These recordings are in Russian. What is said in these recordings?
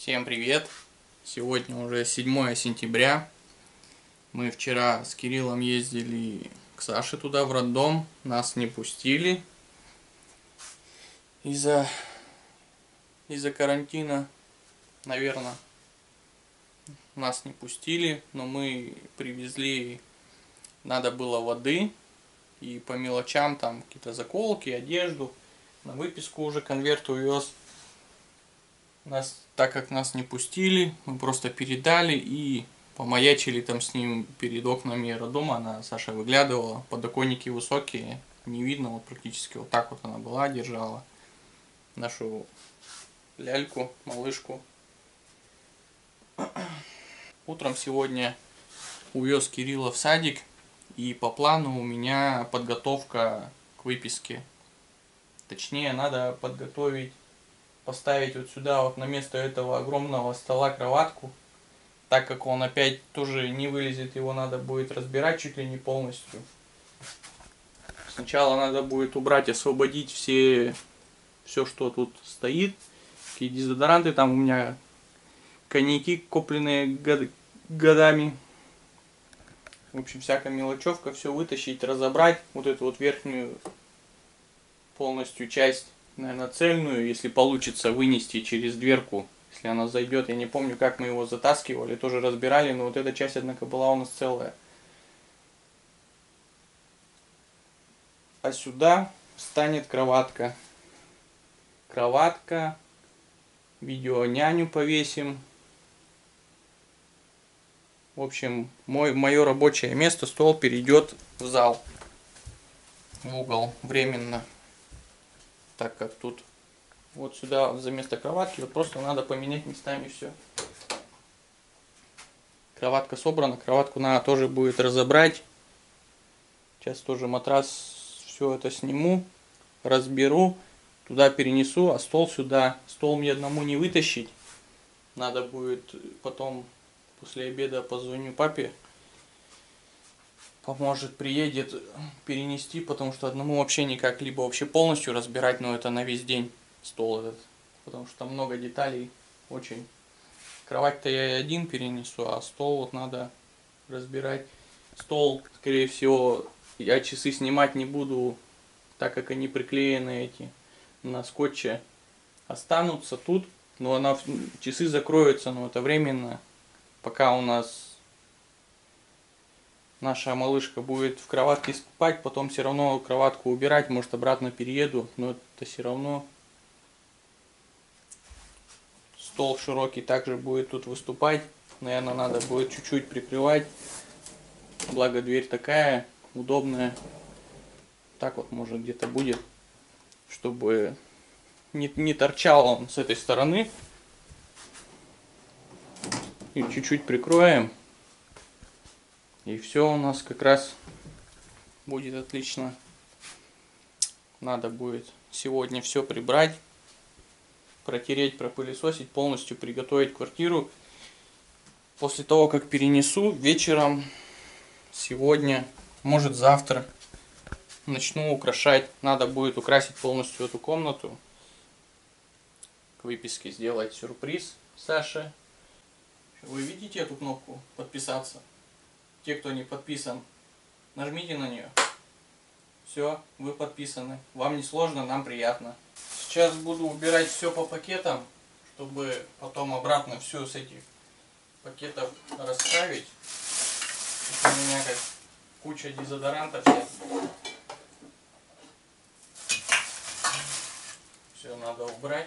Всем привет! Сегодня уже 7 сентября. Мы вчера с Кириллом ездили к Саше туда, в роддом. Нас не пустили из-за карантина, наверное. Нас не пустили, но мы привезли, надо было воды и по мелочам, там какие-то заколки, одежду. На выписку уже конверт увез. Так как нас не пустили, мы просто передали и помаячили там с ним перед окнами роддома. Саша выглядывала, подоконники высокие, не видно, вот практически вот так вот она была, держала нашу ляльку, малышку. Утром сегодня увез Кирилла в садик, и по плану у меня подготовка к выписке. Точнее, надо подготовить, поставить вот сюда, вот на место этого огромного стола кроватку. Так как он опять тоже не вылезет, его надо будет разбирать чуть ли не полностью. Сначала надо будет убрать, освободить все, что тут стоит. Какие дезодоранты, там у меня коньяки, купленные годами. В общем, всякая мелочевка, все вытащить, разобрать. Вот эту вот верхнюю полностью часть, наверное, цельную, если получится вынести через дверку, если она зайдет. Я не помню, как мы его затаскивали, тоже разбирали, но вот эта часть, однако, была у нас целая. А сюда встанет кроватка. Кроватка, видеоняню повесим. В общем, мое рабочее место, стол перейдет в зал, в угол, временно. Так как тут вот сюда за место кроватки, вот просто надо поменять местами все. Кроватка собрана, кроватку надо тоже будет разобрать. Сейчас тоже матрас, все это сниму, разберу, туда перенесу, а стол сюда. Стол мне одному не вытащить. Надо будет потом после обеда позвоню папе. Поможет, приедет перенести, потому что одному вообще никак, либо вообще полностью разбирать, но это на весь день стол этот, потому что там много деталей, очень. Кровать-то я и один перенесу, а стол вот надо разбирать. Стол, скорее всего, я часы снимать не буду, так как они приклеены эти на скотче, останутся тут, но часы закроются, но это временно, пока у нас наша малышка будет в кроватке спать, потом все равно кроватку убирать, может обратно перееду, но это все равно. Стол широкий также будет тут выступать, наверное, надо будет чуть-чуть прикрывать, благо дверь такая удобная. Так вот может где-то будет, чтобы не торчал он с этой стороны. И чуть-чуть прикроем. И все у нас как раз будет отлично. Надо будет сегодня все прибрать, протереть, пропылесосить, полностью приготовить квартиру. После того, как перенесу, вечером, сегодня, может завтра, начну украшать. Надо будет украсить полностью эту комнату. К выписке сделать сюрприз Саше. Вы видите эту кнопку «Подписаться»? Те, кто не подписан, нажмите на нее. Все, вы подписаны. Вам не сложно, нам приятно. Сейчас буду убирать все по пакетам, чтобы потом обратно все с этих пакетов расставить. Тут у меня как куча дезодорантов. Все надо убрать.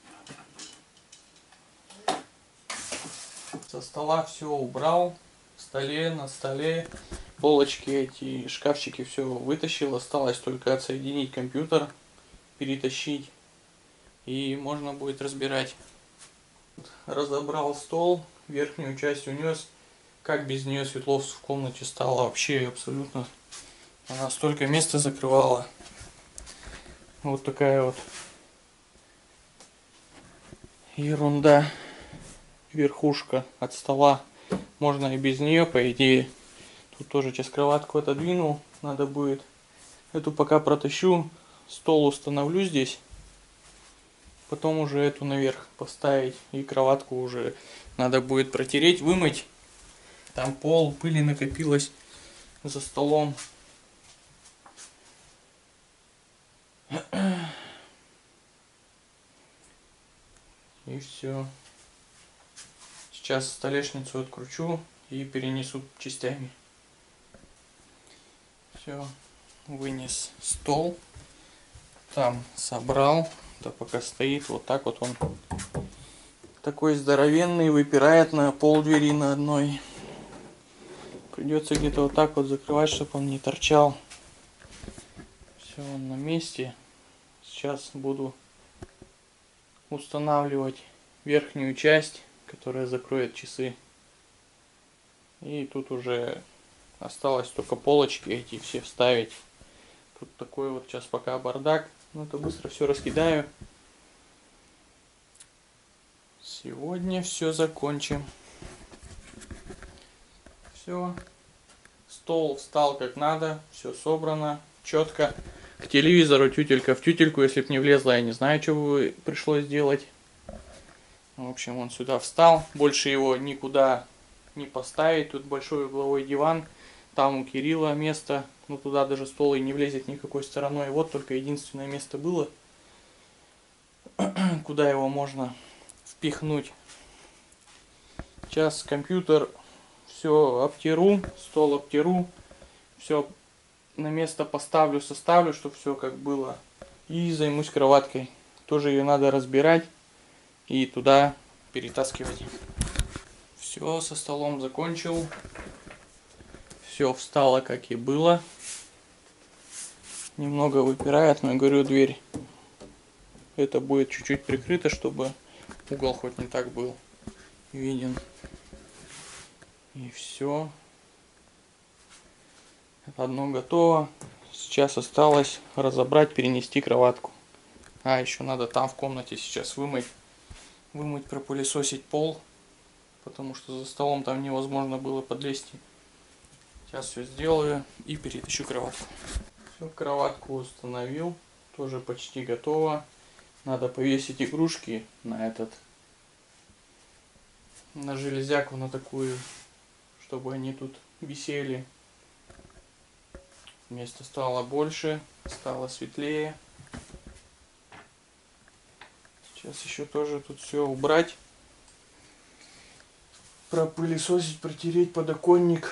Со стола все убрал. На столе, полочки эти, шкафчики все вытащил, осталось только отсоединить компьютер, перетащить, и можно будет разбирать. Разобрал стол, верхнюю часть унес, как без нее светло в комнате стало, вообще абсолютно, она столько места закрывала. Вот такая вот ерунда, верхушка от стола. Можно и без нее, по идее. Тут тоже сейчас кроватку отодвинул. Надо будет эту пока протащу. Стол установлю здесь. Потом уже эту наверх поставить. И кроватку уже надо будет протереть, вымыть. Там пол, пыли накопилось за столом. И все. Сейчас столешницу откручу и перенесу частями. Все. Вынес стол. Там собрал. Да пока стоит. Вот так вот он. Такой здоровенный. Выпирает на пол двери на одной. Придется где-то вот так вот закрывать, чтобы он не торчал. Все, он на месте. Сейчас буду устанавливать верхнюю часть, которая закроет часы. И тут уже осталось только полочки эти все вставить. Тут такой вот сейчас пока бардак. Но это быстро все раскидаю. Сегодня все закончим. Все. Стол встал как надо. Все собрано. Четко. К телевизору тютелька в тютельку. Если б не влезла, я не знаю, что бы пришлось делать. В общем, он сюда встал. Больше его никуда не поставить. Тут большой угловой диван. Там у Кирилла место. Но туда даже стол и не влезет никакой стороной. Вот только единственное место было, куда его можно впихнуть. Сейчас компьютер все обтеру. Стол обтеру. Все на место поставлю, составлю, чтобы все как было. И займусь кроваткой. Тоже ее надо разбирать и туда перетаскивать. Все, со столом закончил. Все встало как и было. Немного выпирает, но я говорю, дверь. Это будет чуть-чуть прикрыто, чтобы угол хоть не так был виден. И все. Одно готово. Сейчас осталось разобрать, перенести кроватку. А, еще надо там в комнате сейчас вымыть, пропылесосить пол. Потому что за столом там невозможно было подлезть. Сейчас все сделаю и перетащу кроватку. Все, кроватку установил. Тоже почти готово. Надо повесить игрушки на железяку, на такую, чтобы они тут висели. Места стало больше, стало светлее. Сейчас еще тоже тут все убрать. Пропылесосить, протереть подоконник.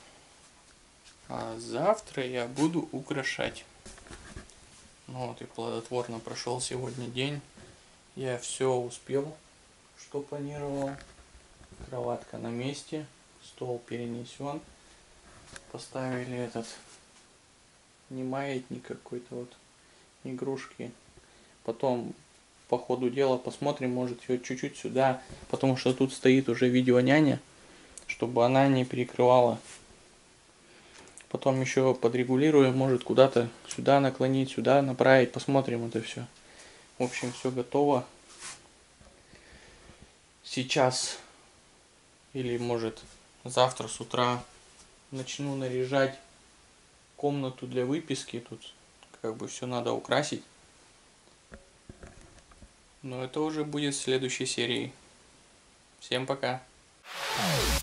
А завтра я буду украшать. Ну вот и плодотворно прошел сегодня день. Я все успел, что планировал. Кроватка на месте. Стол перенесен. Поставили этот не маятник какой-то вот. Игрушки. Потом по ходу дела посмотрим, может ее чуть-чуть сюда. Потому что тут стоит уже видеоняня. Чтобы она не перекрывала. Потом еще подрегулируем, может куда-то сюда наклонить, сюда направить, посмотрим это все. В общем, все готово. Сейчас или может завтра с утра начну наряжать комнату для выписки. Тут как бы все надо украсить. Но это уже будет в следующей серии. Всем пока.